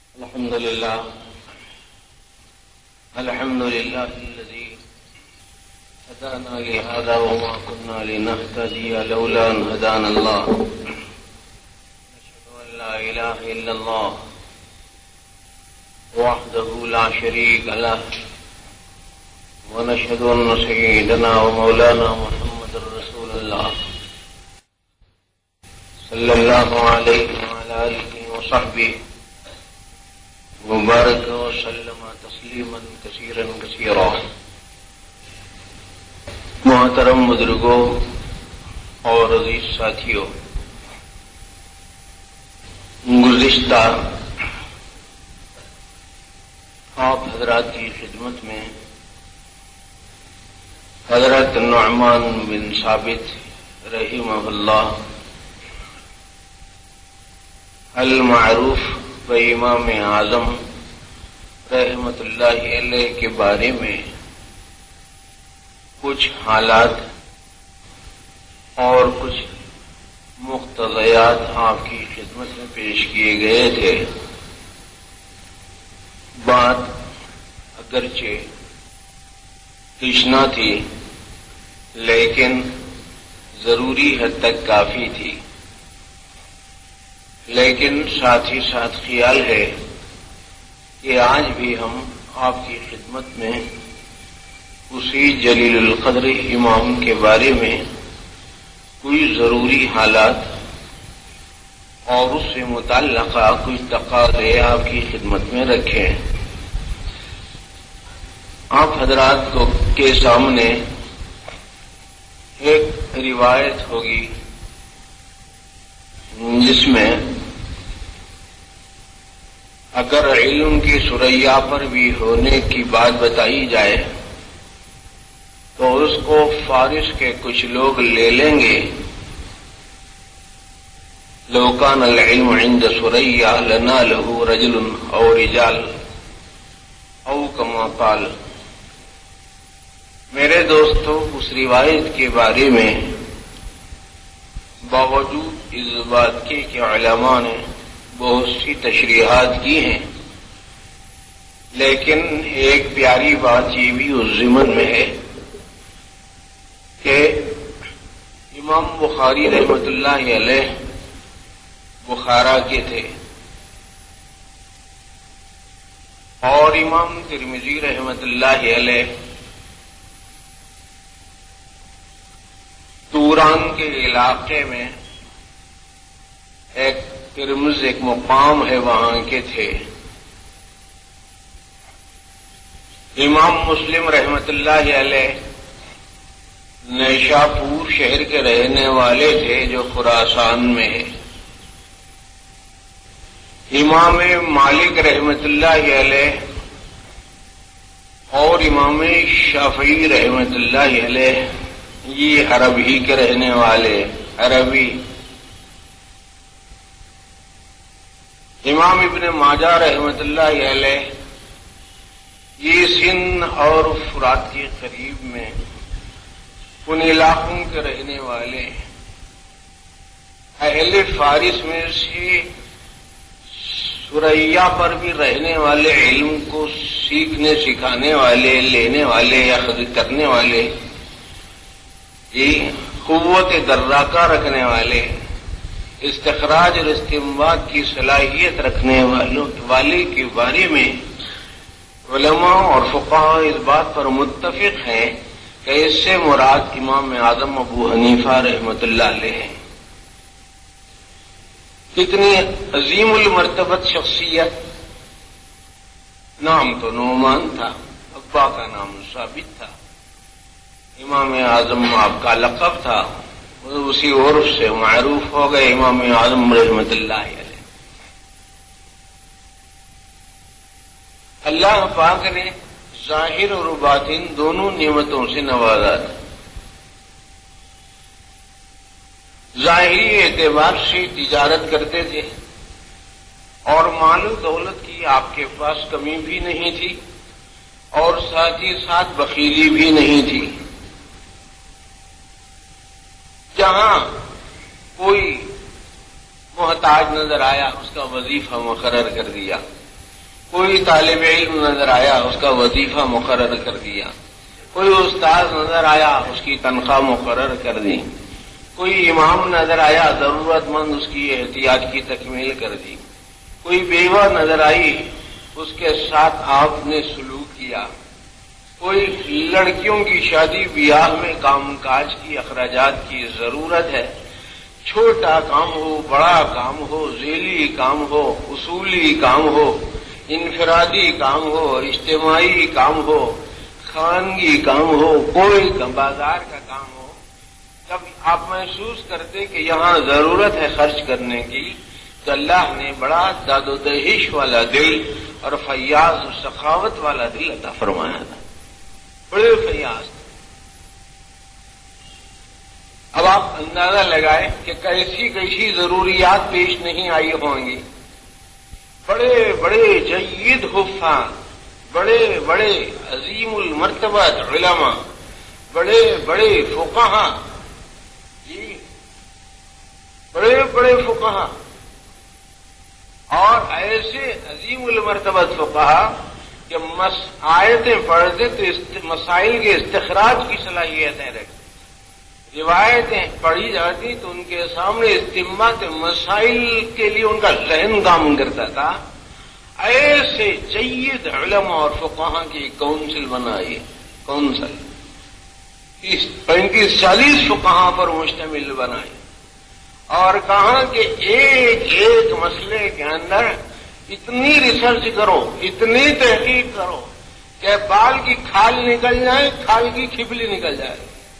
الحمد لله الذي هدانا لهذا وما كنا لنهتدي لولا أن هدانا الله. نشهد أن لا إله إلا الله وحده لا شريك له، ونشهد أن سيدنا ومولانا محمد رسول الله صلى الله عليه وعلى آله وصحبه وبارك وسلم تسلیما کثیرا کثیرا. محترم بزرگوں اور عزیز ساتھیوں، گزشتہ آپ حضرات کی خدمت میں حضرت نعمان بن ثابت رحمہ اللہ المعروف امام اعظم رحمت اللہ علیہ کے بارے میں کچھ حالات اور کچھ مقتضیات آپ کی خدمت میں پیش کیے گئے تھے. بات اگرچہ تشنا تھی لیکن ضروری حد تک کافی تھی، لیکن ساتھ ہی ساتھ خیال ہے کہ آج بھی ہم آپ کی خدمت میں اسی جلیل القدر امام کے بارے میں کوئی ضروری حالات اور اس سے متعلقہ کچھ تقاضے آپ کی خدمت میں رکھیں. آپ حضرات کے سامنے ایک روایت ہوگی جس میں اگر علم کی ثریا پر بھی ہونے کی بات بتائی جائے تو اس کو فارس کے کچھ لوگ لے لیں گے. لو کان العلم عند ثریا لنالہ رجل او رجال او کما قال. میرے دوستو، اس روایت کے بارے میں باوجود اس بات کے کہ علماء نے بہت سی تشریحات کی ہیں، لیکن ایک پیاری بات یہ بھی اس ضمن میں ہے کہ امام بخاری رحمۃ اللہ علیہ بخارا کے تھے اور امام ترمذی رحمۃ اللہ علیہ توران کے علاقے میں ایک ترمز ایک مقام ہے وہاں کے تھے. امام مسلم رحمۃ اللہ علیہ نیشاپور شہر کے رہنے والے تھے جو خراسان میں ہے. امام مالک رحمۃ اللہ علیہ اور امام شافعی رحمۃ اللہ علیہ یہ عرب ہی کے رہنے والے عربی. امام ابن ماجہ رحمۃ اللہ علیہ یہ سندھ اور فرات کے قریب میں ان علاقوں کے رہنے والے اہل فارس میں سے ثریا پر بھی رہنے والے، علم کو سیکھنے سکھانے والے، لینے والے یا خود کرنے والے، یہ قوت دراکہ رکھنے والے، استخراج اور استنباط کی صلاحیت رکھنے والے کے بارے میں علماء اور فقہاء اس بات پر متفق ہیں کہ اس سے مراد امام اعظم ابو حنیفہ رحمۃ اللہ علیہ ہیں. کتنی عظیم المرتبت شخصیت. نام تو نعمان تھا، ابا کا نام ثابت تھا، امام اعظم آپ کا لقب تھا، اسی عرف سے معروف ہو گئے امام اعظم رحمۃ اللہ علیہ. اللہ پاک نے ظاہر اور باطن دونوں نعمتوں سے نوازا تھا. ظاہری اعتبار سے تجارت کرتے تھے اور مال و دولت کی آپ کے پاس کمی بھی نہیں تھی اور ساتھ ہی ساتھ بخیلی بھی نہیں تھی. جہاں کوئی محتاج نظر آیا اس کا وظیفہ مقرر کر دیا. کوئی طالب علم نظر آیا اس کا وظیفہ مقرر کر دیا، کوئی استاد نظر آیا اس کی تنخواہ مقرر کر دی، کوئی امام نظر آیا ضرورت مند اس کی احتیاط کی تکمیل کر دی، کوئی بیوہ نظر آئی اس کے ساتھ آپ نے سلوک کیا، کوئی لڑکیوں کی شادی بیاہ میں کام کاج کی اخراجات کی ضرورت ہے، چھوٹا کام ہو بڑا کام ہو ذیلی کام ہو اصولی کام ہو انفرادی کام ہو اجتماعی کام ہو خانگی کام ہو کوئی بازار کا کام ہو، جب آپ محسوس کرتے کہ یہاں ضرورت ہے خرچ کرنے کی تو اللہ نے بڑا داد و دہش والا دل اور فیاض و سخاوت والا دل عطا فرمایا تھا، بڑے فیاض تھے۔ اب آپ اندازہ لگائیں کہ کیسی کیسی ضروریات پیش نہیں آئی ہوں گی، بڑے بڑے جید حفاظ، بڑے بڑے عظیم المرتبہ علماء، بڑے بڑے فقہا، جی بڑے بڑے فقہا، اور ایسے عظیم المرتبہ فقہا کہ آیتیں پڑھتے تو مسائل کے استخراج کی صلاحیتیں رکھتے، روایتیں پڑھی جاتی تو ان کے سامنے استنباط مسائل کے لیے ان کا ذہن کام کرتا تھا۔ ایسے جید علماء اور فقہا کی کونسل بنائی، کونسل 35-40 فقہا پر مشتمل بنائی، اور کہا کہ ایک ایک مسئلے کے اندر اتنی ریسرچ کرو اتنی تحقیق کرو کہ بال کی کھال نکل جائے کھال کی کھپلی نکل جائے،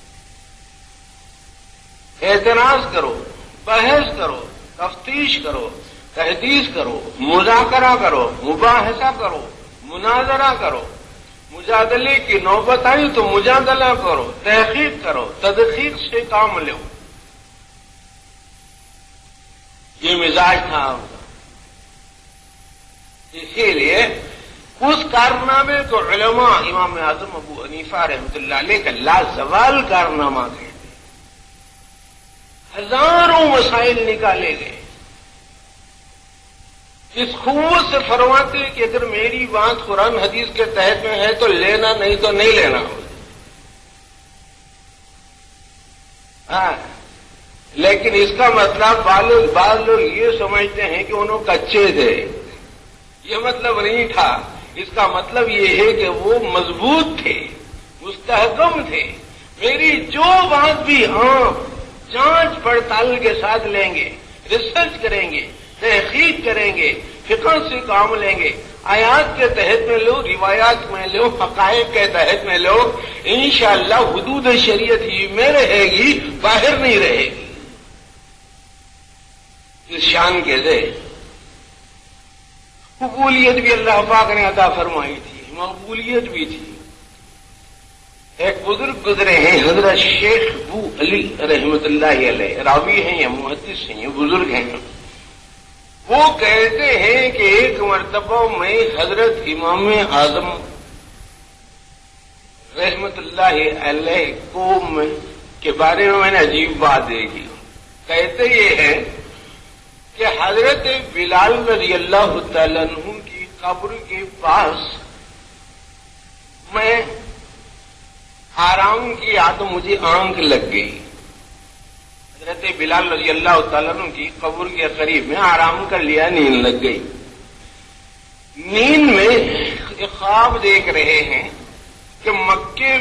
اعتراض کرو بحث کرو تفتیش کرو تحدیث کرو مذاکرہ کرو مباحثہ کرو مناظرہ کرو، مجادلے کی نوبت آئی تو مجادلہ کرو تحقیق کرو تدقیق سے کام لو، یہ مزاج تھا آپ کا۔ اسی لیے اس کارنامے کو علماء امام اعظم ابو حنیفہ رحمۃ اللہ علیہ کا لازوال کارنامہ کہتے ہیں۔ ہزاروں مسائل نکالے گئے، اس قوت سے فرماتے کہ اگر میری بات قرآن حدیث کے تحت میں ہے تو لینا نہیں تو نہیں لینا ہو، لیکن اس کا مطلب بعض لوگ یہ سمجھتے ہیں کہ انہوں کچے تھے، یہ مطلب نہیں تھا۔ اس کا مطلب یہ ہے کہ وہ مضبوط تھے مستحکم تھے، میری جو بات بھی جانچ پڑتال کے ساتھ لیں گے، ریسرچ کریں گے تحقیق کریں گے فقہ سے کام لیں گے، آیات کے تحت میں لو روایات میں لو حقائق کے تحت میں لو، انشاءاللہ حدود شریعت ہی میں رہے گی باہر نہیں رہے گی۔ اس شان کے دے قبولیت بھی اللہ پاک نے عطا فرمائی تھی، مقبولیت بھی تھی۔ ایک بزرگ گزرے ہیں حضرت شیخ ابو علی رحمۃ اللہ علیہ، راوی ہیں یا محدث ہیں، بزرگ ہیں۔ وہ کہتے ہیں کہ ایک مرتبہ میں حضرت امام اعظم رحمۃ اللہ علیہ کے بارے میں نے عجیب بات دیکھی۔ کہتے یہ ہے کہ حضرت بلال رضی اللہ تعالیٰ عنہ کی قبر کے پاس میں آرام کیا تو مجھے آنکھ لگ گئی۔ حضرت بلال رضی اللہ تعالیٰ عنہ کی قبر کے قریب میں آرام کر لیا، نیند لگ گئی۔ نیند میں ایک خواب دیکھ رہے ہیں کہ مکے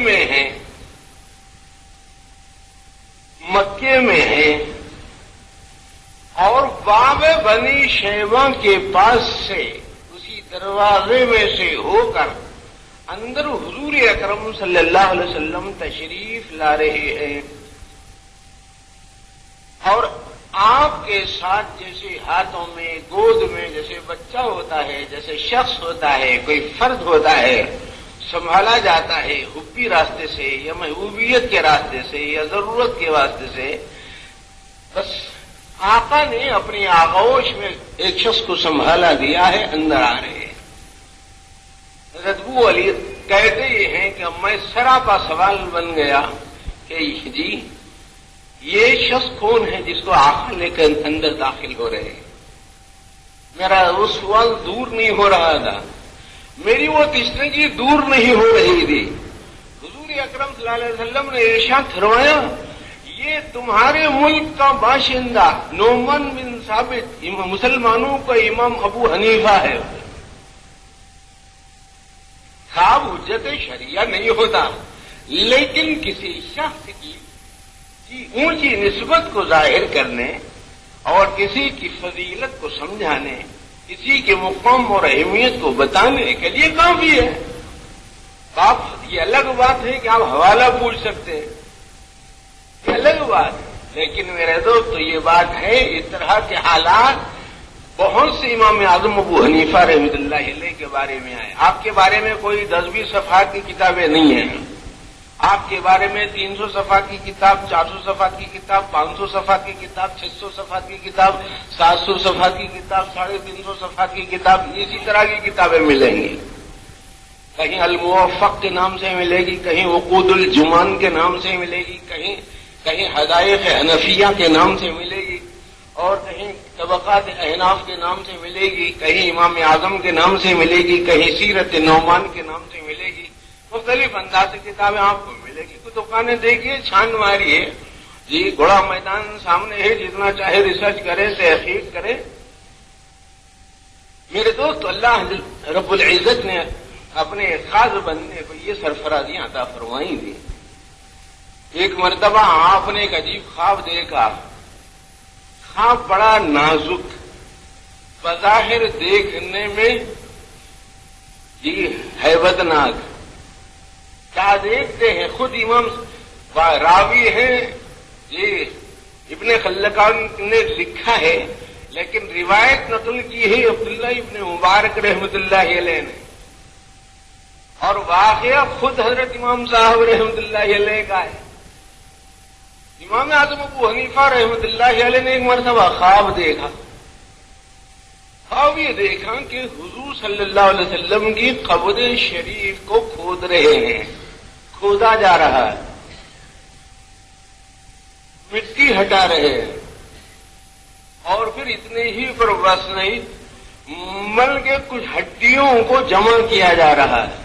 میں ہیں اور باب بنی شیبہ کے پاس سے اسی دروازے میں سے ہو کر اندر حضور اکرم صلی اللہ علیہ وسلم تشریف لا رہے ہیں، اور آپ کے ساتھ جیسے ہاتھوں میں گود میں جیسے بچہ ہوتا ہے، جیسے شخص ہوتا ہے، کوئی فرد ہوتا ہے، سنبھالا جاتا ہے حبی راستے سے یا محبوبیت کے راستے سے یا ضرورت کے واسطے سے، بس آقا نے اپنی آغوش میں ایک شخص کو سنبھالا دیا ہے، اندر آ رہے ہیں۔ حضرت ابو علی کہتے یہ ہیں کہ میں سراپا سوال بن گیا کہ جی یہ شخص کون ہے جس کو آقا لے کر اندر داخل ہو رہے ہیں؟ میرا وہ سوال دور نہیں ہو رہا تھا میری وہ تشنگی دور نہیں ہو رہی تھی۔ حضور اکرم صلی اللہ علیہ وسلم نے ارشاد فرمایا یہ تمہارے ملک کا باشندہ نعمان بن ثابت مسلمانوں کا امام ابو حنیفہ ہے۔ خواب حجت شریعہ نہیں ہوتا، لیکن کسی شخص کی اونچی نسبت کو ظاہر کرنے اور کسی کی فضیلت کو سمجھانے، کسی کے مقام اور اہمیت کو بتانے کے لیے کافی ہے۔ آپ یہ الگ بات ہے کہ آپ حوالہ پوچھ سکتے ہیں، یہ الگ بات ہے، لیکن میرے دوست تو یہ بات ہے اس طرح کے حالات بہت سے امام اعظم ابو حنیفہ رحمۃ اللہ علیہ کے بارے میں آئے۔ آپ کے بارے میں کوئی 10-20 صفحات کی کتابیں نہیں ہیں، آپ کے بارے میں 300 صفحات کی کتاب، 400 صفحات کی کتاب، 500 صفحات کی کتاب، 600 صفحات کی کتاب، 700 صفحات کی کتاب، 350 صفحات کی کتاب، اسی طرح کی کتابیں ملیں گی۔ کہیں الموفق کے نام سے ملے گی، کہیں عقود الجمان کے نام سے ملے گی، کہیں حدائق حنفیہ کے نام سے ملے گی، اور کہیں طبقات احناف کے نام سے ملے گی، کہیں امام اعظم کے نام سے ملے گی، کہیں سیرت نعمان کے نام سے ملے گی۔ مختلف انداز کی کتابیں آپ کو ملے گی۔ تو دکانیں دیکھیے، چھان ماریے، جی گھوڑا میدان سامنے ہے، جتنا چاہے ریسرچ کرے، تحقیق کرے۔ میرے دوست، اللہ رب العزت نے اپنے خاص بندے کو یہ سرفرازیاں عطا فرمائی تھی۔ ایک مرتبہ آپ نے ایک عجیب خواب دیکھا۔ خواب بڑا نازک، بظاہر دیکھنے میں جی ہیبت ناک۔ کیا دیکھتے ہیں؟ خود امام راوی ہیں جی ابن خلقان نے لکھا ہے، لیکن روایت نقل کی ہے عبداللہ ابن مبارک رحمۃ اللہ علیہ نے، اور واقعہ خود حضرت امام صاحب رحمۃ اللہ علیہ کا ہے۔ امام اعظم ابو حنیفہ رحمۃ اللہ علیہ نے ایک مرتبہ خواب دیکھا۔ خواب یہ دیکھا کہ حضور صلی اللہ علیہ وسلم کی قبر شریف کو کھود رہے ہیں، کھودا جا رہا ہے، مٹی ہٹا رہے ہیں، اور پھر اتنے ہی پر بس نہیں، مل کے کچھ ہڈیوں کو جمع کیا جا رہا ہے۔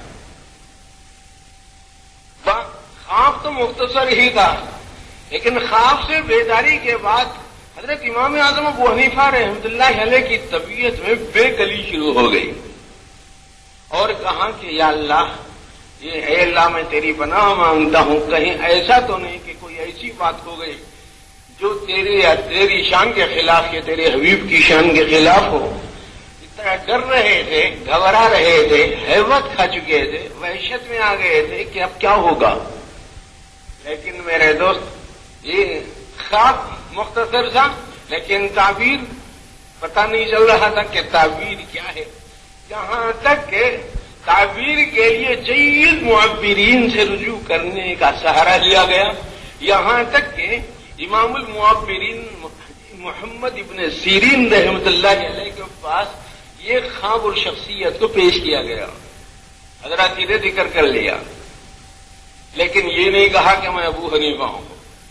خواب تو مختصر ہی تھا، لیکن خواب سے بیداری کے بعد حضرت امام اعظم ابو حنیفہ رحمۃ اللہ علیہ کی طبیعت میں بے کلی شروع ہو گئی، اور کہا کہ یا اللہ، یہ اے اللہ میں تیری پناہ مانگتا ہوں، کہیں ایسا تو نہیں کہ کوئی ایسی بات ہو گئی جو تیری شان کے خلاف یا تیرے حبیب کی شان کے خلاف ہو۔ اس طرح ڈر رہے تھے، گھبرا رہے تھے، ہیبت کھا چکے تھے، وحشت میں آ گئے تھے کہ اب کیا ہوگا۔ لیکن میرے دوست، یہ خواب مختصر تھا، لیکن تعبیر پتہ نہیں چل رہا تھا کہ تعبیر کیا ہے، یہاں تک کہ تعبیر کے لیے جید معبرین سے رجوع کرنے کا سہارا لیا گیا، یہاں تک کہ امام المعبرین محمد ابن سیرین رحمۃ اللہ علیہ کے پاس یہ خواب اور شخصیت کو پیش کیا گیا، حضرات سیدھے ذکر کر لیا، لیکن یہ نہیں کہا کہ میں ابو حنیفہ ہوں۔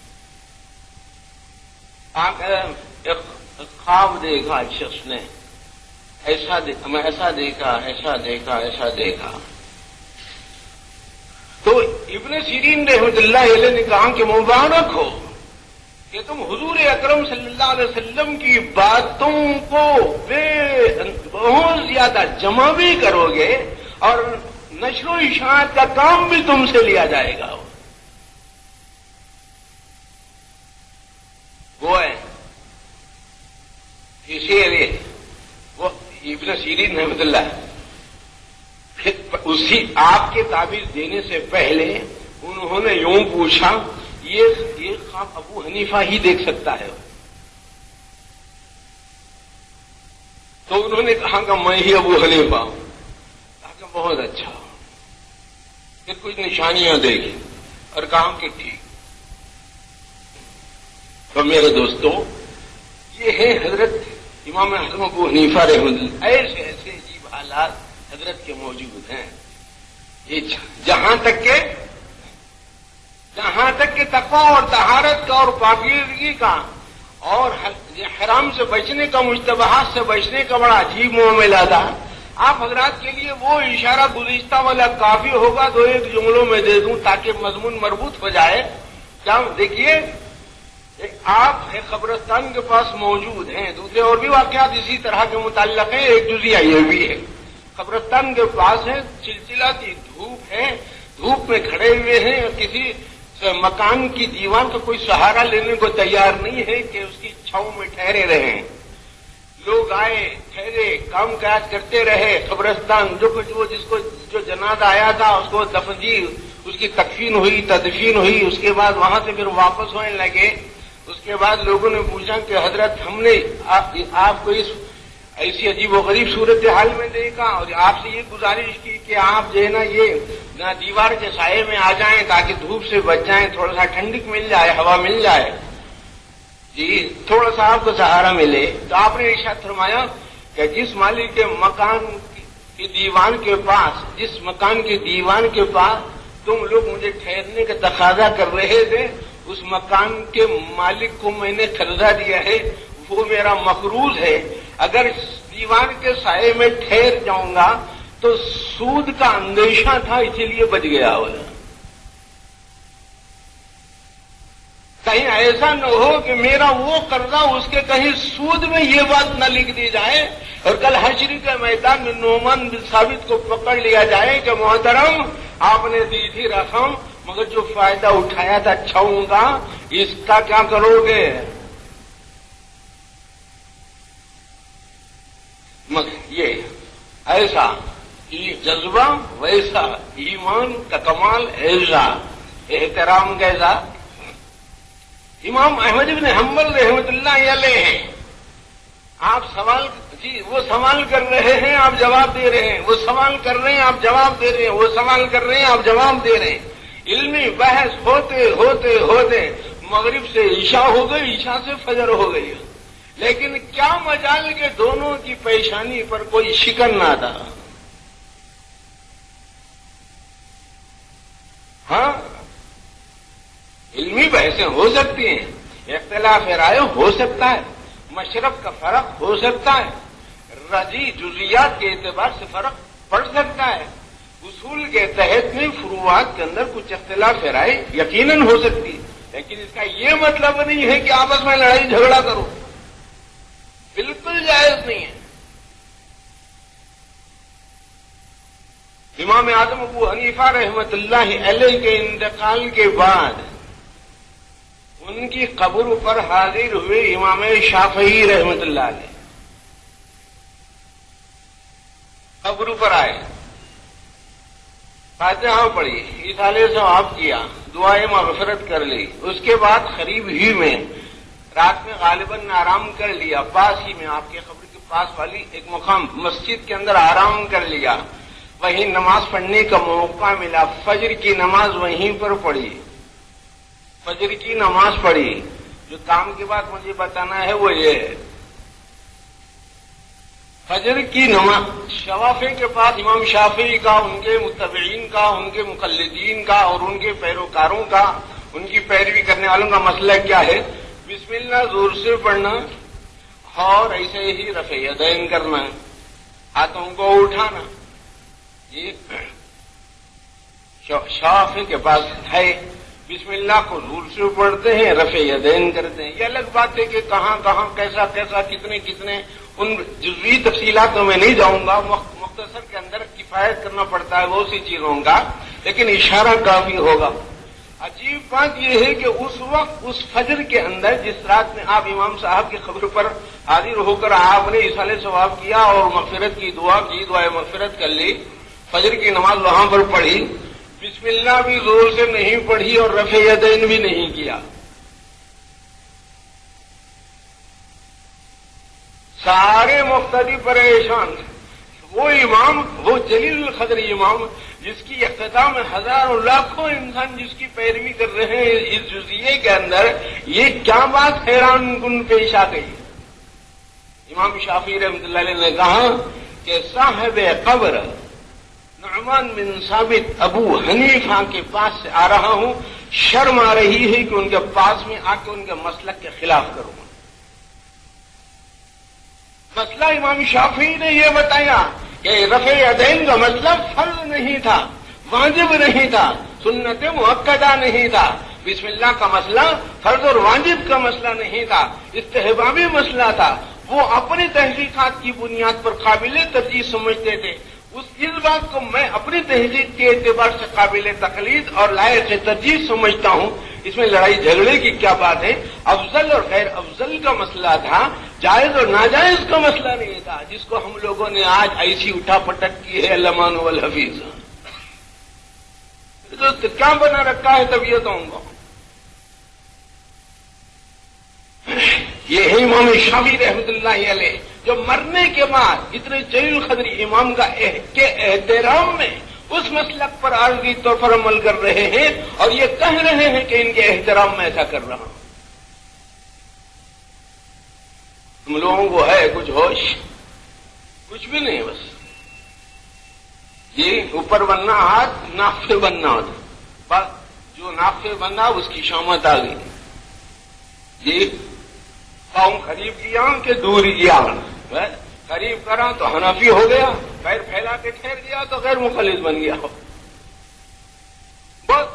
ایک خواب دیکھا شخص نے، میں ایسا دیکھا، تو ابن سیرین رحمۃ اللہ علیہ نے کہا کہ مبارک ہو کہ تم حضور اکرم صلی اللہ علیہ وسلم کی باتوں کو بہت زیادہ جمع بھی کرو گے اور نشر و اشاعت کا کام بھی تم سے لیا جائے گا۔ وہ ہے اسی لیے وہ ابن سیرین رحمۃ اللہ پھر اسی آپ کے تعبیر دینے سے پہلے انہوں نے یوں پوچھا، یہ خواب ابو حنیفہ ہی دیکھ سکتا ہے؟ تو انہوں نے کہا کہ میں ہی ابو حنیفہ ہوں۔ کہا کہ بہت اچھا، پھر کچھ نشانیاں دیکھی اور کہا کہ ٹھیک۔ تو میرے دوستوں، یہ ہے حضرت امام اعظم ابو حنیفہ رحمۃ اللہ۔ ایسے عجیب حالات حضرت کے موجود ہیں، یہ جہاں تک کہ تقویٰ اور طہارت کا اور پاکیزگی کا اور حرام سے بچنے کا، مشتبہات سے بچنے کا بڑا عجیب معاملہ تھا، آپ حضرات کے لیے وہ اشارہ گزشتہ والا کافی ہوگا، تو ایک جملوں میں دے دوں تاکہ مضمون مربوط ہو جائے. کیا دیکھیے، آپ قبرستان کے پاس موجود ہیں، دوسرے اور بھی واقعات اسی طرح کے متعلق ہیں، ایک جزیہ یہ بھی ہے. قبرستان کے پاس ہے، چلچلاتی دھوپ ہے، دھوپ میں کھڑے ہوئے ہیں، اور کسی مکان کی دیوار کا کوئی سہارا لینے کو تیار نہیں ہے کہ اس کی چھاؤں میں ٹھہرے رہیں. لوگ آئے، ٹھہرے، کام کاج کرتے رہے. قبرستان جو جنازہ آیا تھا اس کو دفن جی، اس کی تکفین ہوئی، تدفین ہوئی، اس کے بعد وہاں سے پھر واپس ہونے لگے. اس کے بعد لوگوں نے پوچھا کہ حضرت ہم نے آپ کو اس ایسی عجیب و غریب صورتحال میں دیکھا اور آپ سے یہ گزارش کی کہ آپ جو ہے نا یہ دیوار کے سائے میں آ جائیں تاکہ دھوپ سے بچ جائیں، تھوڑا سا ٹھنڈک مل جائے، ہوا مل جائے، جی تھوڑا سا آپ کو سہارا ملے. تو آپ نے ارشاد فرمایا کہ جس مالک کے مکان کی دیوان کے پاس، جس مکان کی دیوان کے پاس تم لوگ مجھے ٹھہرنے کا تقاضا کر رہے تھے، اس مکان کے مالک کو میں نے قرضہ دیا ہے، وہ میرا مقروض ہے. اگر دیوان کے سائے میں ٹھہر جاؤں گا تو سود کا اندیشہ تھا، اسی لیے بچ گیا ہو. کہیں ایسا نہ ہو کہ میرا وہ قرضہ اس کے کہیں سود میں یہ بات نہ لکھ دی جائے اور کل حشر کے میدان میں نعمان بن ثابت کو پکڑ لیا جائے کہ محترم آپ نے دی تھی رقم مگر جو فائدہ اٹھایا تھا چھاؤں کا، اس کا کیا کرو گے؟ یہ ایسا جذبہ، ویسا ایمان کا کمال، ایسا احترام کیسا. امام احمد بن حنبل رحمۃ اللہ علیہ ہیں، آپ سوال جی وہ سوال کر رہے ہیں آپ جواب دے رہے ہیں، وہ سوال کر رہے ہیں آپ جواب دے رہے ہیں، وہ سوال کر رہے ہیں آپ جواب دے رہے ہیں. علمی بحث ہوتے ہوتے ہوتے مغرب سے عشاء ہو گئی، عشاء سے فجر ہو گئی، لیکن کیا مجال کہ دونوں کی پیشانی پر کوئی شکن نہ تھا. ہاں علمی بحثیں ہو سکتی ہیں، اختلاف رائے ہو سکتا ہے، مشرب کا فرق ہو سکتا ہے، رضی جزیات کے اعتبار سے فرق پڑ سکتا ہے، اصول کے تحت میں فروعات کے اندر کچھ اختلاف رائے یقیناً ہو سکتی ہے، لیکن اس کا یہ مطلب نہیں ہے کہ آپس میں لڑائی جھگڑا کرو، بالکل جائز نہیں ہے. امام اعظم ابو حنیفہ رحمۃ اللہ علیہ کے انتقال کے بعد ان کی قبر پر حاضر ہوئے امام شافعی رحمۃ اللہ علیہ، قبر پر آئے، فاتحہ پڑھی، اصالے ثواب کیا، دعائیں مغفرت کر لی. اس کے بعد قریب ہی میں رات میں غالباً آرام کر لیا، پاس ہی میں آپ کے قبر کے پاس والی ایک مقام مسجد کے اندر آرام کر لیا. وہیں نماز پڑھنے کا موقع ملا، فجر کی نماز وہیں پر پڑھی، فجر کی نماز پڑھی. جو کام کی بات مجھے بتانا ہے وہ یہ ہے، فجر کی نماز شوافی کے پاس امام شافعی کا، ان کے متبعین کا، ان کے مقلدین کا اور ان کے پیروکاروں کا، ان کی پیروی کرنے والوں کا مسئلہ کیا ہے؟ بسم اللہ زور سے پڑھنا اور ایسے ہی رفع یدین کرنا، ہاتھوں کو اٹھانا. یہ شافعی کے پاس ہے، بسم اللہ کو زور سے پڑھتے ہیں، رفع یدین کرتے ہیں. یہ الگ بات ہے کہ کہاں کہاں کیسا کیسا کتنے کتنے، ان جزوی تفصیلاتوں میں نہیں جاؤں گا، مختصر کے اندر کفایت کرنا پڑتا ہے بہت سی چیزوں کا، لیکن اشارہ کافی ہوگا. عجیب بات یہ ہے کہ اس وقت اس فجر کے اندر جس رات میں آپ امام صاحب کی قبر پر حاضر ہو کر آپ نے اصالہ ثواب کیا اور مغفرت کی دعا کی، دعائے مغفرت کر لی، فجر کی نماز وہاں پر پڑھی، بسم اللہ بھی زور سے نہیں پڑھی اور رفع یدین بھی نہیں کیا. سارے مقتدی پریشان. وہ امام، وہ جلیل القدر امام جس کی اقتداء میں ہزاروں لاکھوں انسان جس کی پیروی کر رہے ہیں اس جزیے کے اندر، یہ کیا بات حیران کن پیش آ گئی. امام شافعی رحمۃ اللہ علیہ نے کہا کہ صاحب قبر نعمان بن ثابت ابو حنیفہ کے پاس سے آ رہا ہوں، شرم آ رہی ہے کہ ان کے پاس میں آ کے ان کے مسلک کے خلاف کروں گا. مسئلہ امام شافعی نے یہ بتایا کہ رفع یدین کا مطلب فرض نہیں تھا، واجب نہیں تھا، سنت مؤکدہ نہیں تھا۔ بسم اللہ کا مسئلہ فرض اور واجب کا مسئلہ نہیں تھا، استحبابی مسئلہ تھا۔ وہ اپنی تحقیقات کی بنیاد پر قابل ترجیح سمجھتے تھے۔ اس بات کو میں اپنی تحقیق کے اعتبار سے قابل تقلید اور لائق ترجیح سمجھتا ہوں۔ اس میں لڑائی جھگڑے کی کیا بات ہے؟ افضل اور غیر افضل کا مسئلہ تھا، جائز اور ناجائز کا مسئلہ نہیں تھا، جس کو ہم لوگوں نے آج ایسی اٹھا پٹک کی ہے علمان والحفیظ۔ تو کیا بنا رکھا ہے طبیعتوں کو؟ یہ ہے امام شافعی رحمۃ اللہ علیہ، جو مرنے کے بعد اتنے جلیل قدری امام کے احترام میں اس مسلک پر عارضی طور پر عمل کر رہے ہیں اور یہ کہہ رہے ہیں کہ ان کے احترام میں ایسا کر رہا ہوں۔ تم لوگوں کو ہے کچھ ہوش؟ کچھ بھی نہیں، بس یہ اوپر بننا ہاتھ نافع بننا ہوتا، بس جو نافع بنا اس کی شامت آ گئی۔ یہ قوم قریب کیا کہ دور کیا، قریب کرا تو حنفی ہو گیا، پیر پھیلا کے ٹھہر گیا تو غیر مخلص بن گیا۔ بس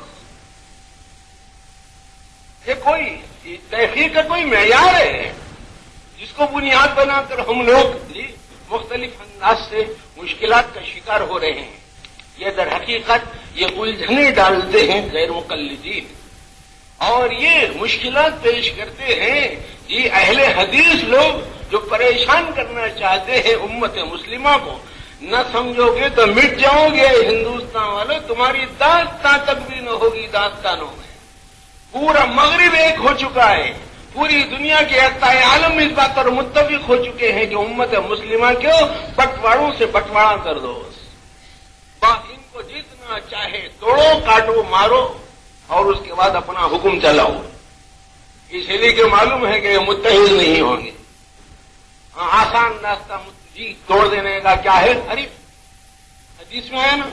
یہ کوئی تحقیق کا کوئی معیار ہے جس کو بنیاد بنا کر ہم لوگ مختلف انداز سے مشکلات کا شکار ہو رہے ہیں۔ یہ در حقیقت یہ الجھنیں ڈالتے ہیں غیر مقلدین، اور یہ مشکلات پیش کرتے ہیں یہ اہل حدیث لوگ جو پریشان کرنا چاہتے ہیں امت مسلمہ کو۔ نہ سمجھو گے تو مٹ جاؤ گے ہندوستان والے، تمہاری داستان تک بھی نہ ہوگی داستانوں میں۔ پورا مغرب ایک ہو چکا ہے، پوری دنیا کے اقطاع عالم اس بات پر متفق ہو چکے ہیں کہ امت مسلمہ کو بٹواروں سے بٹوارا کر دو، ان کو جتنا چاہے توڑو کاٹو مارو اور اس کے بعد اپنا حکم چلاؤ۔ اس لیے کہ معلوم ہے کہ یہ متحد نہیں ہوں گے۔ آسان راستہ توڑ دینے کا کیا ہے؟ حدیث میں آیا نا،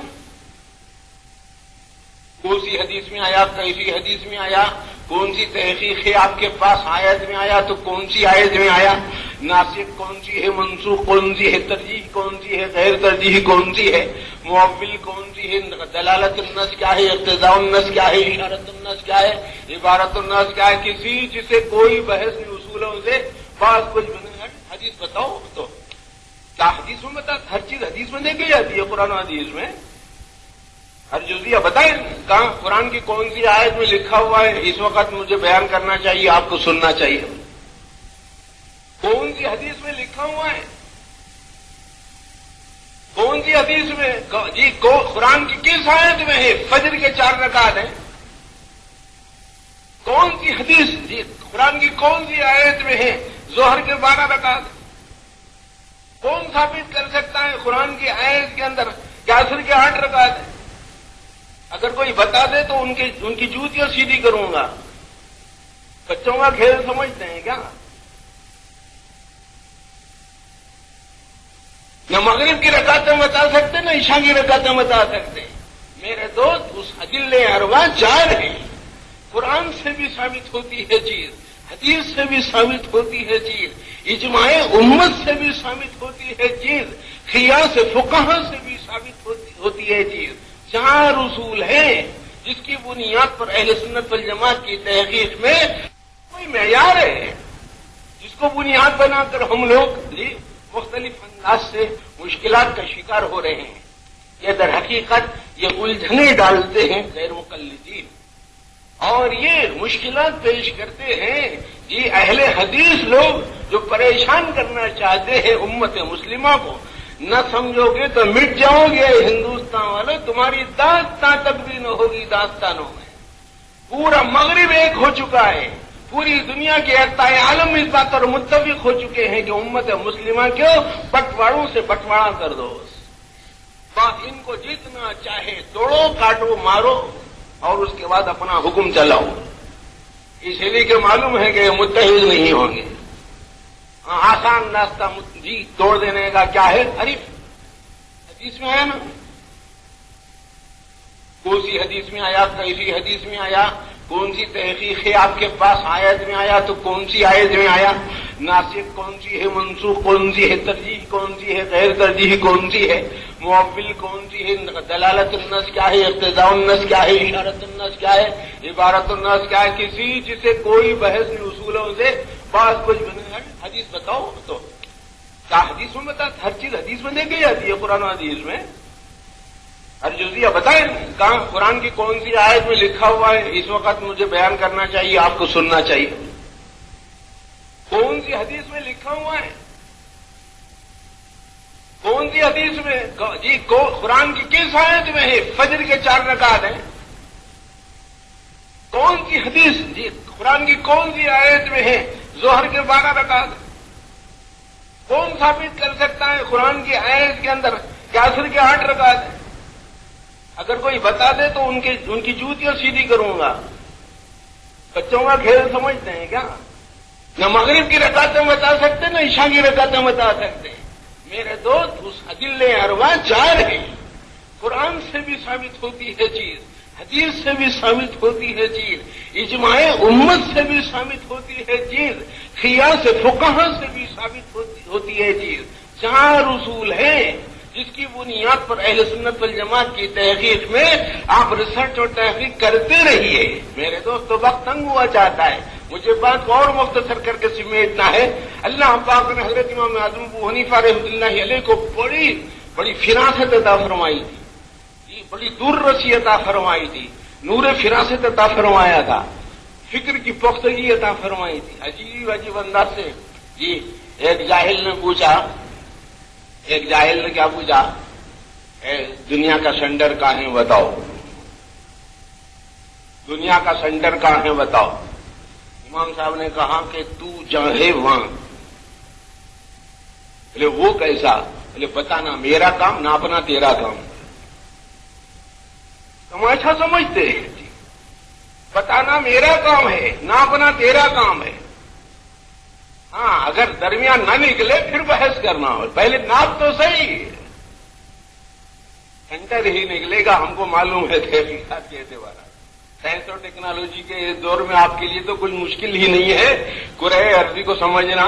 کون سی حدیث میں آیا، کیسی حدیث میں آیا، کون سی تحقیق ہے آپ کے پاس، آیت میں آیا تو کون سی آیت میں آیا، ناسخ کون سی ہے، منسوخ کون سی ہے، ترجیح کون سی ہے، غیر ترجیح کون سی ہے، معول کون سی ہے، دلالت النص کیا ہے، اقتضاء النص کیا ہے، اشارت النص کیا ہے، عبارت النص کیا ہے، کسی جسے کوئی بحث نہیں اصولوں سے بعض کچھ بنے حدیث بتاؤ تو کیا حدیث میں بتا، ہر چیز حدیث میں دیکھی جاتی ہے، قرآن و حدیث میں ہر جزیہ بتائیں کہاں قرآن کی کون سی آیت میں لکھا ہوا ہے اس وقت مجھے بیان کرنا چاہیے، آپ کو سننا چاہیے، کون سی حدیث میں لکھا ہوا ہے، کون سی حدیث میں جی قرآن کی کس آیت میں ہے فجر کے 4 رکعت ہیں، کون سی حدیث جی قرآن کی کون سی آیت میں ہے ظہر کے 12 رکعت، کون ثابت کر سکتا ہے قرآن کی آیت کے اندر کہ عصر کے 8 رکعت ہیں؟ اگر کوئی بتا دے تو ان کی جوتیاں سیدھی کروں گا۔ بچوں کا کھیل سمجھتے ہیں کیا؟ نہ مغرب کی رکعتیں بتا سکتے نہ عشاء کی رکعتیں بتا سکتے۔ میرے دوست اس ادلے اربعہ 4 ہیں، قرآن سے بھی ثابت ہوتی ہے چیز، حدیث سے بھی ثابت ہوتی ہے چیز، اجماع امت سے بھی ثابت ہوتی ہے چیز، قیاس فقہا سے بھی ثابت ہوتی ہے چیز۔ 4 اصول ہیں جس کی بنیاد پر اہل سنت والجماعت کی تحقیق میں کوئی معیار ہے جس کو بنیاد بنا کر ہم لوگ مختلف انداز سے مشکلات کا شکار ہو رہے ہیں۔ یہ در حقیقت یہ الجھنیں ڈالتے ہیں غیر مقلدین، اور یہ مشکلات پیش کرتے ہیں یہ اہل حدیث لوگ جو پریشان کرنا چاہتے ہیں امت مسلمہ کو۔ نہ سمجھو گے تو مٹ جاؤ گے ہندوستان والے، تمہاری داستان تک بھی نہ ہوگی داستانوں میں۔ پورا مغرب ایک ہو چکا ہے، پوری دنیا کے اقطاع عالم اس بات پر متفق ہو چکے ہیں کہ امت مسلمہ کو بٹواروں سے بٹوارا کر دو، ان کو جتنا چاہے توڑو کاٹو مارو اور اس کے بعد اپنا حکم چلاؤ۔ اس لیے کہ معلوم ہے کہ یہ متحد نہیں ہوں گے۔ آسان راستہ توڑ دینے کا کیا ہے؟ حدیث میں آیا نا، کون سی حدیث میں آیا، کیسی حدیث میں آیا، کون سی تحقیق ہے آپ کے پاس؟ آیت میں آیا تو کون سی آیت میں آیا؟ ناسخ کون سی ہے، منسوخ کون سی ہے، ترجیح کون سی ہے، غیر ترجیح کون سی ہے، معول کون سی ہے، دلالت النص کیا ہے، اقتضاء النص کیا ہے، اشارت النص کیا ہے، عبارت النص کیا ہے؟ کسی جسے کوئی بحث نہیں اصولوں سے بعض کچھ بنے. حدیث بتاؤ تو کیا حدیث میں بتا؟ ہر چیز حدیث میں دیکھی جاتی ہے، قرآن و حدیث میں ہر جزیہ بتائیں. کہاں قرآن کی کون سی آیت میں لکھا ہوا ہے اس وقت مجھے بیان کرنا چاہیے، آپ کو سننا چاہیے. کون سی حدیث میں لکھا ہوا ہے؟ کون سی حدیث میں؟ جی قرآن کی کس آیت میں ہے فجر کے 4 رکعت ہیں؟ کون سی حدیث؟ جی قرآن کی کون سی آیت میں ہے ظہر کے 12 رکعت؟ کون ثابت کر سکتا ہے قرآن کی آیت کے اندر کہ عصر کے 8 رکعت ہیں؟ اگر کوئی بتا دے تو ان کی جوتیاں سیدھی کروں گا. بچوں کا کھیل سمجھتے ہیں کیا؟ نہ مغرب کی رکعتیں بتا سکتے نہ عشاء کی رکعتیں بتا سکتے. میرے دوست اس ادلے اربع 4 ہیں. قرآن سے بھی ثابت ہوتی ہے چیز، حدیث سے بھی ثابت ہوتی ہے چیز، اجماع امت سے بھی ثابت ہوتی ہے چیز، قیاس فقہا سے بھی ثابت ہوتی ہے چیز. 4 اصول ہیں جس کی بنیاد پر اہل سنت والجماعت کی تحقیق میں آپ ریسرچ اور تحقیق کرتے رہیے. میرے دوست تو وقت تنگ ہوا چاہتا ہے، مجھے بات کو اور مختصر کر کے سمیٹنا ہے. اللہ پاک نے حضرت امام اعظم ابو حنیفہ رحمۃ اللہ علیہ کو بڑی فراست عطا فرمائی تھی، بڑی دور رسی عطا فرمائی تھی، نور فراست عطا فرمایا تھا، فکر کی پختگی عطا فرمائی تھی. عجیب عجیب انداز سے. جی ایک جاہل نے کیا پوچھا؟ دنیا کا سینٹر کہاں ہے بتاؤ، دنیا کا سینٹر کہاں ہے بتاؤ. امام صاحب نے کہا کہ تو جہاں ہے وہاں. بولے وہ کیسا؟ بولے بتانا میرا کام، ناپنا تیرا کام. تماشا سمجھتے ہیں؟ بتانا میرا کام ہے، ناپنا تیرا کام ہے. ہاں اگر درمیان نہ نکلے پھر بحث کرنا ہو، پہلے ناپ تو صحیح. سینٹر ہی نکلے گا، ہم کو معلوم ہے تحقیقات کے اعتبار. سائنس اور ٹیکنالوجی کے دور میں آپ کے لیے تو کچھ مشکل ہی نہیں ہے کرۂ ارضی کو سمجھنا.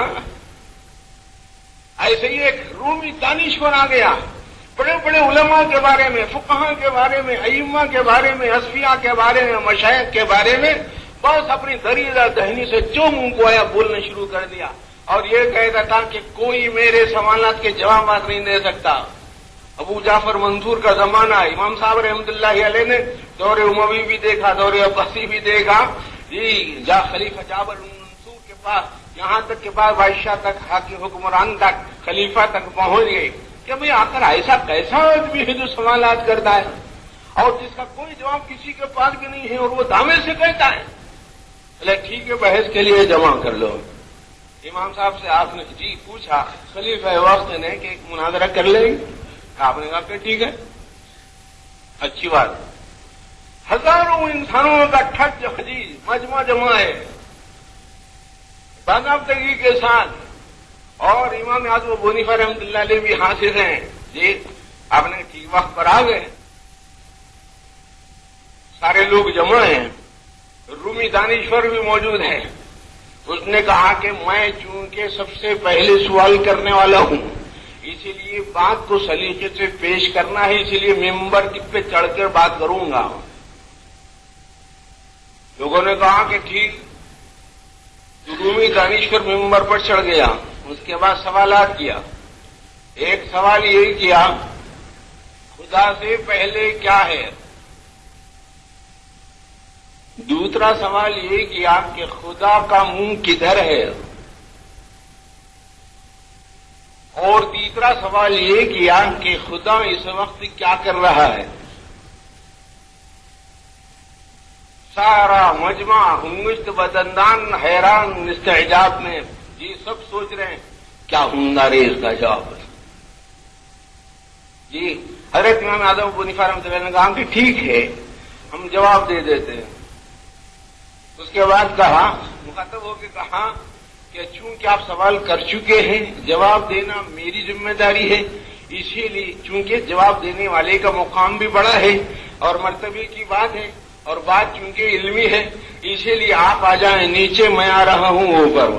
ایسے ہی ایک رومی دانشور آ گیا، بڑے بڑے علماء کے بارے میں، فقہاء کے بارے میں، ائمہ کے بارے میں، اصفیاء کے بارے میں، مشائخ کے بارے میں بس اپنی دریدہ دہنی سے جو منہ کو آیا بولنا شروع کر دیا. اور یہ کہتا تھا کہ کوئی میرے سوالات کے جوابات نہیں دے سکتا. ابو جعفر منصور کا زمانہ، امام صاحب رحمۃ اللہ علیہ نے دور اموی بھی دیکھا، دور عباسی بھی دیکھا. جی خلیفہ جعفر منصور کے پاس یہاں تک کہ بعد بادشاہ تک، حاکم حکمران تک، خلیفہ تک پہنچ گئے کہ بھئی آخر ایسا کیسا آدمی ہے جو سوالات کرتا ہے اور جس کا کوئی جواب کسی کے پاس بھی نہیں ہے اور وہ دعوے سے کہتا ہے. چلے ٹھیک ہے بحث کے لیے جمع کر لو. امام صاحب سے آپ نے جی پوچھا خلیفہ وقت نے کہ ایک مناظرہ کر لیں. آپ نے کہا کہ ٹھیک ہے، اچھی بات. ہزاروں انسانوں کا ٹھٹ جی مجمع جمع ہے باضابطگی کے ساتھ، اور امام اعظم ابو حنیفہ رحمۃ اللہ علیہ بھی حاضر ہیں. جی آپ نے ٹھیک وقت پر آ گئے، سارے لوگ جمع ہیں، رومی دانشور بھی موجود ہیں. اس نے کہا کہ میں چونکہ سب سے پہلے سوال کرنے والا ہوں، اسی لیے بات کو سلیقے سے پیش کرنا ہے، اسی لیے ممبر پہ چڑھ کر بات کروں گا. لوگوں نے کہا کہ ٹھیک. رومی دانشور ممبر پر چڑھ گیا، اس کے بعد سوالات کیا. ایک سوال یہ کیا خدا سے پہلے کیا ہے، دوسرا سوال یہ کیا کہ خدا کا منہ کدھر ہے، اور تیسرا سوال یہ کیا کہ خدا اس وقت کیا کر رہا ہے. سارا مجمع ہنگشت بدندان حیران استعجاب میں. جی سب سوچ رہے ہیں کیا ہوں رے اس کا جواب. جی حضرت امام اعظم ابو حنیفہ رحمۃ اللہ نے کہا کہ ٹھیک ہے ہم جواب دے دیتے ہیں. اس کے بعد کہا، مخاطب ہو کے کہا کہ چونکہ آپ سوال کر چکے ہیں جواب دینا میری ذمہ داری ہے، اسی لیے چونکہ جواب دینے والے کا مقام بھی بڑا ہے اور مرتبے کی بات ہے اور بات چونکہ علمی ہے، اسی لیے آپ آ جائیں نیچے، میں آ رہا ہوں اوپر۔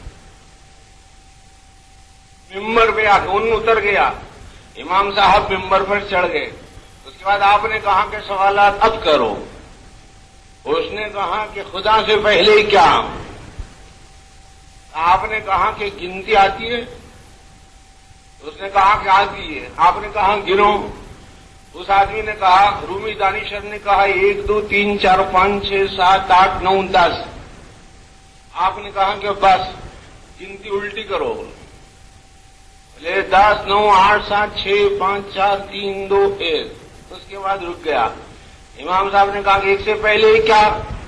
ممبر پہ ان اتر گیا، امام صاحب ممبر پر چڑھ گئے۔ اس کے بعد آپ نے کہا کہ سوالات اب کرو۔ اس نے کہا کہ خدا سے پہلے کیا؟ آپ نے کہا کہ گنتی آتی ہے؟ اس نے کہا کہ آتی ہے۔ آپ نے کہا گنو۔ اس آدمی نے کہا، رومی دانشور نے کہا 1 2 3 4 5 6 7 8 9 10۔ آپ نے کہا کہ بس گنتی الٹی کرو، 10 9 8 7 6 5 4 3 2 1۔ اس کے بعد رک گیا۔ امام صاحب نے کہا کہ ایک سے پہلے کیا؟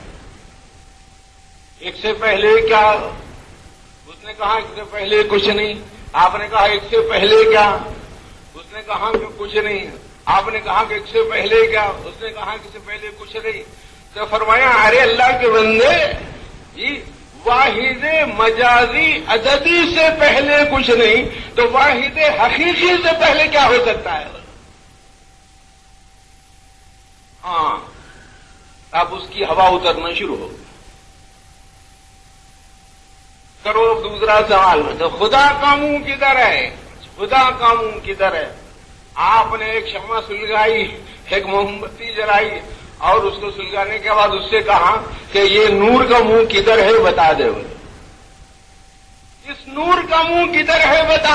ایک سے پہلے کیا؟ اس نے کہا ایک سے پہلے کچھ نہیں۔ آپ نے کہا ایک سے پہلے کیا؟ اس نے کہا کہ کچھ نہیں۔ آپ نے کہا کہ ایک سے پہلے کیا؟ اس نے کہا کہ اس سے پہلے کچھ نہیں۔ تو فرمایا ارے اللہ کے بندے جی، واحد مجازی عددی سے پہلے کچھ نہیں تو واحد حقیقی سے پہلے کیا ہو سکتا ہے؟ ہاں، اب اس کی ہوا اترنا شروع ہو۔ کرو دوسرا سوال، تو خدا کا منہ کدھر ہے؟ خدا کا منہ کدھر ہے؟ آپ نے ایک شمع سلگائی، ایک موم بتی جلائی، اور اس کو سلگانے کے بعد اس سے کہا کہ یہ نور کا منہ کدھر ہے بتا دے۔ اس نور کا منہ کدھر ہے بتا۔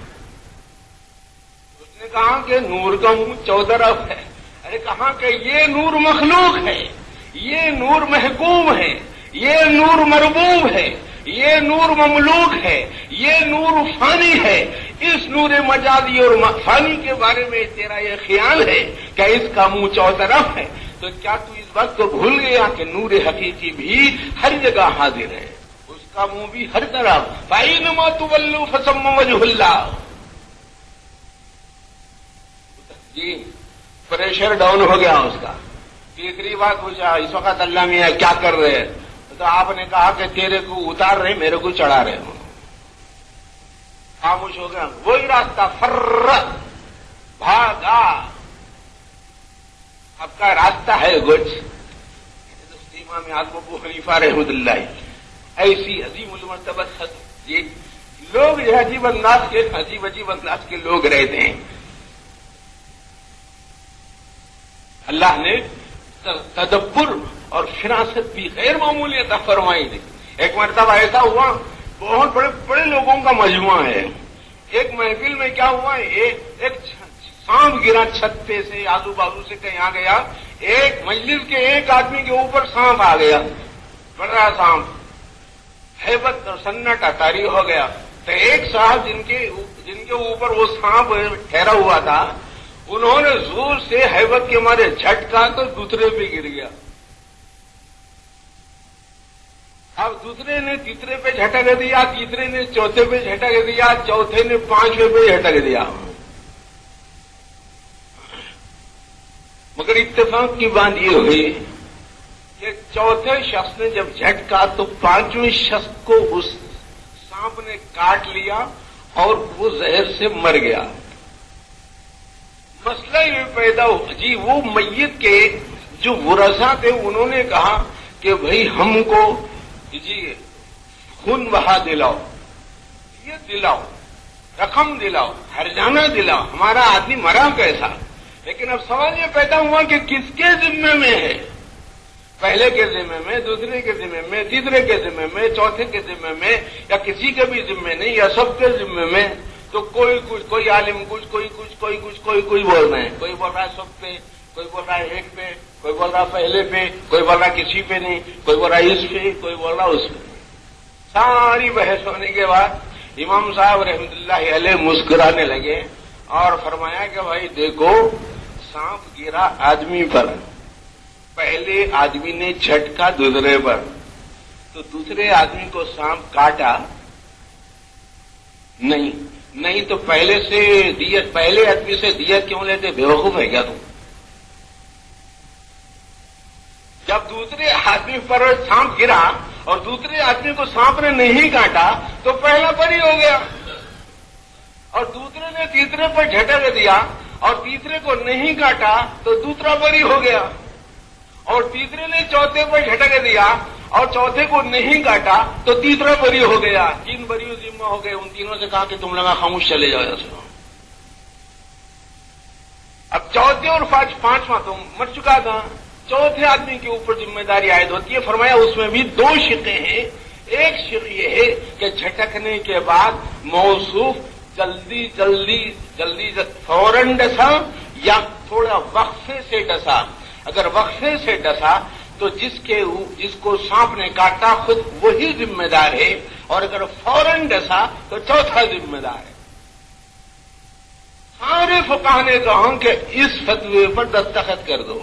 اس نے کہا کہ نور کا منہ چوطرف ہے۔ ارے کہا کہ یہ نور مخلوق ہے، یہ نور محکوم ہے، یہ نور مربوب ہے، یہ نور مملوک ہے، یہ نور فانی ہے۔ اس نور مجازی اور فانی کے بارے میں تیرا یہ خیال ہے کہ اس کا منہ چوطرف ہے، تو کیا تو اس بات کو بھول گیا کہ نور حقیقی بھی ہر جگہ حاضر ہے، اس کا منہ بھی ہر طرف۔ فَأَيْنَمَا تُوَلُّوا فَثَمَّ وَجْهُ اللَّهِ۔ جی پریشر ڈاؤن ہو گیا اس کا۔ تیسری بات پوچھا، اس وقت اللہ میاں کیا کر رہے ہیں؟ تو آپ نے کہا کہ تیرے کو اتار رہے، میرے کو چڑھا رہے ہوں۔ خاموش ہو گیا۔ وہی راستہ فر بھاگا، اب کا راستہ ہے کچھ۔ امام اعظم ابو حنیفہ رحمۃ اللہ ایسی عظیم المرتبہ یہ لوگ جو عجیب انداز کے لوگ رہتے ہیں۔ اللہ نے تدبر اور فراست بھی غیر معمولی عطا فرمائی تھی۔ ایک مرتبہ ایسا ہوا، بہت بڑے بڑے لوگوں کا مجموعہ ہے، ایک محفل میں کیا ہوا، ایک سانپ گرا چھت پہ سے، آزو بازو سے کہیں آ گیا، ایک مجلس کے ایک آدمی کے اوپر سانپ آ گیا، بڑا سانپ، ہیبت اور سناٹا طاری ہو گیا۔ تو ایک صاحب جن کے اوپر وہ سانپ ٹھہرا ہوا تھا، انہوں نے زور سے ہیبت کے مارے جھٹکا تو دوسرے پہ گر گیا۔ اب دوسرے نے تیسرے پہ جھٹک دیا، تیسرے نے چوتھے پہ جھٹک دیا، چوتھے نے پانچویں پہ جھٹک دیا۔ مگر اتفاق کی بات یہ ہوئی کہ چوتھے شخص نے جب جھٹکا تو پانچویں شخص کو اس سانپ نے کاٹ لیا اور وہ زہر سے مر گیا۔ مسئلہ یہ پیدا ہوا جی، وہ میت کے جو ورثاء تھے انہوں نے کہا کہ بھئی ہم کو جی خون بہا دلاؤ، یہ دلاؤ، رقم دلاؤ، ہرجانہ دلاؤ، ہمارا آدمی مرا کیسا۔ لیکن اب سوال یہ پیدا ہوا کہ کس کے ذمے میں ہے؟ پہلے کے ذمے میں، دوسرے کے ذمے میں، تیسرے کے ذمے میں، چوتھے کے ذمے میں، یا کسی کے بھی ذمے نہیں، یا سب کے ذمے میں؟ تو کوئی کچھ، کوئی عالم کچھ، کوئی بول رہے ہیں، کوئی بول رہا ہے سب پہ، کوئی بول رہا ہے ایک پہ، کوئی بول رہا پہلے پہ، کوئی بول رہا کسی پہ نہیں، کوئی بول رہا اس پہ، کوئی بول رہا اس پہ۔ ساری بحث ہونے کے بعد امام صاحب رحمۃ اللہ علیہ مسکرانے لگے اور فرمایا کہ بھائی دیکھو، سانپ گرا آدمی پر، پہلے آدمی نے جھٹکا دوسرے پر، تو دوسرے آدمی کو سانپ کاٹا نہیں تو پہلے سے دیت، پہلے آدمی سے دیت کیوں لیتے؟ بیوقوف ہے کیا تم؟ جب دوسرے آدمی پر سانپ گرا اور دوسرے آدمی کو سانپ نے نہیں کاٹا تو پہلا بری ہو گیا، اور دوسرے نے تیسرے پر جھٹک دیا اور تیسرے کو نہیں کاٹا تو دوسرا بری ہو گیا، اور تیسرے نے چوتھے پر جھٹک دیا اور چوتھے کو نہیں کاٹا تو تیسرا بری ہو گیا، 3 بری ذمہ ہو گئے. ان تینوں سے کہا کہ تم لگا خاموش چلے جاؤ ایسے. اب چوتھے اور پانچواں تو مر چکا تھا، چوتھے آدمی کے اوپر ذمہ داری عائد ہوتی ہے. فرمایا اس میں بھی 2 شقیں ہیں. ایک شق یہ ہے کہ جھٹکنے کے بعد موصوف جلدی فوراً ڈسا یا تھوڑا وقفے سے ڈسا. اگر وقفے سے ڈسا تو جس کو سانپ نے کاٹا خود وہی ذمہ دار ہے، اور اگر فوراً ڈسا تو چوتھا ذمہ دار ہے. سارے فقہا نے کہا کہ اس فتوے پر دستخط کر دو.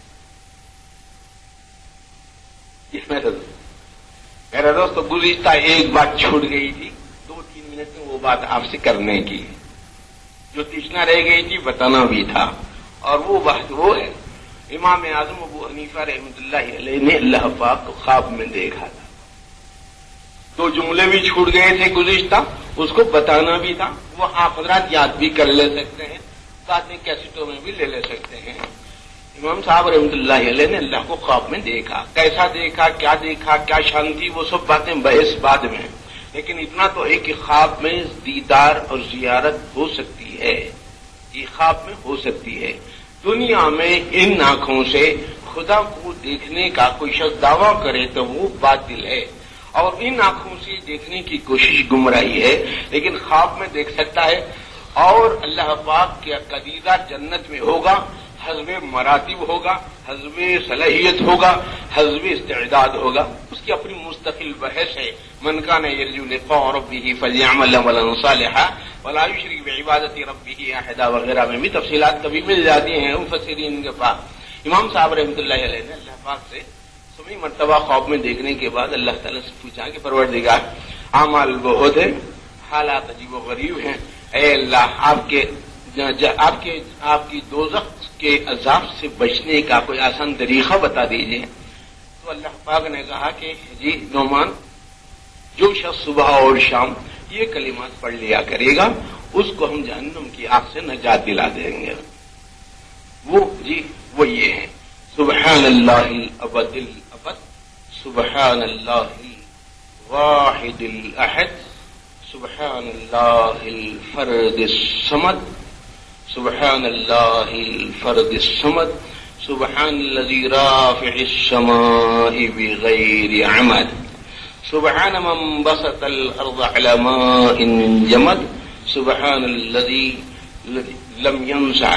میرا دوست گزشتہ ایک بات چھوٹ گئی تھی، 2-3 منٹ میں وہ بات آپ سے کرنے کی جو تشنا رہ گئی تھی، بتانا بھی تھا. اور وہ بات وہ ہے، امام اعظم ابو حنیفہ رحمۃ اللہ علیہ نے اللہ پاک کو خواب میں دیکھا تھا. 2 جملے بھی چھوٹ گئے تھے گزشتہ، اس کو بتانا بھی تھا. وہ آپ حضرات یاد بھی کر لے سکتے ہیں، ساتھ میں کیسٹوں میں بھی لے سکتے ہیں. امام صاحب رحمۃ اللہ علیہ نے اللہ کو خواب میں دیکھا. کیسا دیکھا، کیا شان تھی، وہ سب باتیں بحث بعد میں. لیکن اتنا تو ہے کہ خواب میں دیدار اور زیارت ہو سکتی ہے. یہ خواب میں ہو سکتی ہے. دنیا میں ان آنکھوں سے خدا کو دیکھنے کا کوئی شخص دعویٰ کرے تو وہ باطل ہے، اور ان آنکھوں سے دیکھنے کی کوشش گمراہی ہے. لیکن خواب میں دیکھ سکتا ہے. اور اللہ پاک کے قدیدہ جنت میں ہوگا، حسب مراتب ہوگا، حسب صلاحیت ہوگا، حسب استعداد ہوگا. اس کی اپنی مستقل بحث ہے. من کان یرجو لقاء ربہ فلیعمل عملا صالحا ولا یشرک بعبادۃ ربہ احدا وغیرہ میں بھی تفصیلات کبھی مل جاتی ہیں مفسرین کے پاس. امام صاحب رحمۃ اللہ علیہ نے اللہ پاک سے 7 مرتبہ خواب میں دیکھنے کے بعد اللہ تعالیٰ سے پوچھا کہ پروردگار، اعمال بہت ہیں، حالات عجیب و غریب ہیں. اے اللہ، آپ کی دوزخ کے عذاب سے بچنے کا کوئی آسان طریقہ بتا دیجیے. تو اللہ پاک نے کہا کہ جی نعمان، جو شخص صبح اور شام یہ کلمات پڑھ لیا کرے گا اس کو ہم جہنم کی آگ سے نجات دلا دیں گے. وہ یہ ہے: سبحان اللہ الابد الابد، سبحان اللہ الواحد الاحد، سبحان اللہ الفرد الصمد، سبحان اللہ الفرد الصمد، سبحان الذي رافع السماء بغير عمد، سبحان من بسط الارض على ماء جمد، سبحان الذي لم ينسع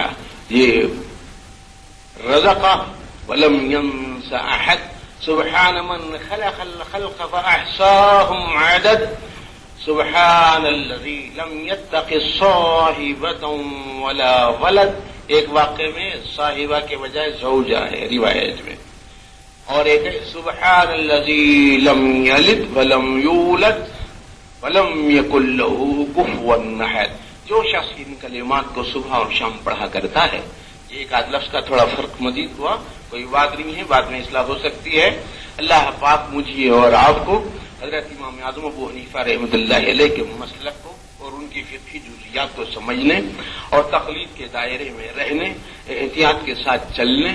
رزق ولم ينس احد، سبحان من خلق الخلق فاحصاهم عدد، سبحان الذي لم يتخذ صاحبة ولا ولد. ایک واقعے میں صاحبہ کے بجائے زوجہ ہے روایت میں. اور ایک ہے سبحان الذي لم يلد ولم يولد ولم يكن له كفوا احد. جو شخص ان کلمات کو صبح اور شام پڑھا کرتا ہے، ایک آدھ لفظ کا تھوڑا فرق مزید ہوا، کوئی بات نہیں ہے، بعد میں اصلاح ہو سکتی ہے. اللہ پاک مجھے اور آپ کو حضرت امام اعظم ابو حنیفہ رحمۃ اللہ علیہ کے مسلک کو اور ان کی فقہی جزیات کو سمجھنے اور تقلید کے دائرے میں رہنے، احتیاط کے ساتھ چلنے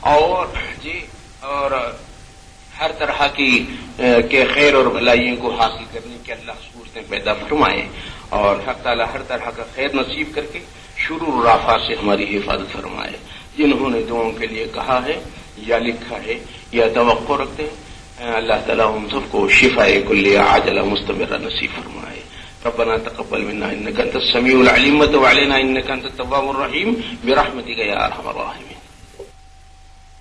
اور ہر طرح کے خیر اور بھلائیوں کو حاصل کرنے کے اللہ صورتیں پیدا فرمائے، اور حق تعالی ہر طرح کا خیر نصیب کر کے شرور و آفات سے ہماری حفاظت فرمائے. جنہوں نے دعاؤں کے لیے کہا ہے یا لکھا ہے یا توقع رکھتے ہیں، اللہ تعالیٰ ہم سب کو شفاء کلیہ عاجلہ مستمرہ نصیب فرمائے. ربنا تقبل منا انك انت السميع العليم وتب علينا انك انت التواب الرحيم برحمتك يا ارحم الراحمين.